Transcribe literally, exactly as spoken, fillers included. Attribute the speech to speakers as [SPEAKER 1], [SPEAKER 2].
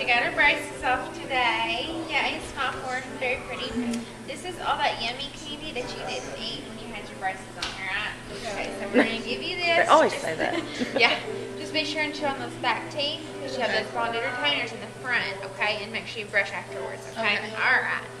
[SPEAKER 1] she got her braces off today. Yeah, it's small for her. Very pretty. This is all that yummy candy that you didn't eat when you had your braces on, alright? Okay, so we're going to give you this.
[SPEAKER 2] They always
[SPEAKER 1] Just-
[SPEAKER 2] say that.
[SPEAKER 1] Yeah. Just be sure and chew on those back teeth. Because you have those bonded retainers in the front, okay? And make sure you brush afterwards, okay?
[SPEAKER 3] Okay.
[SPEAKER 1] Alright.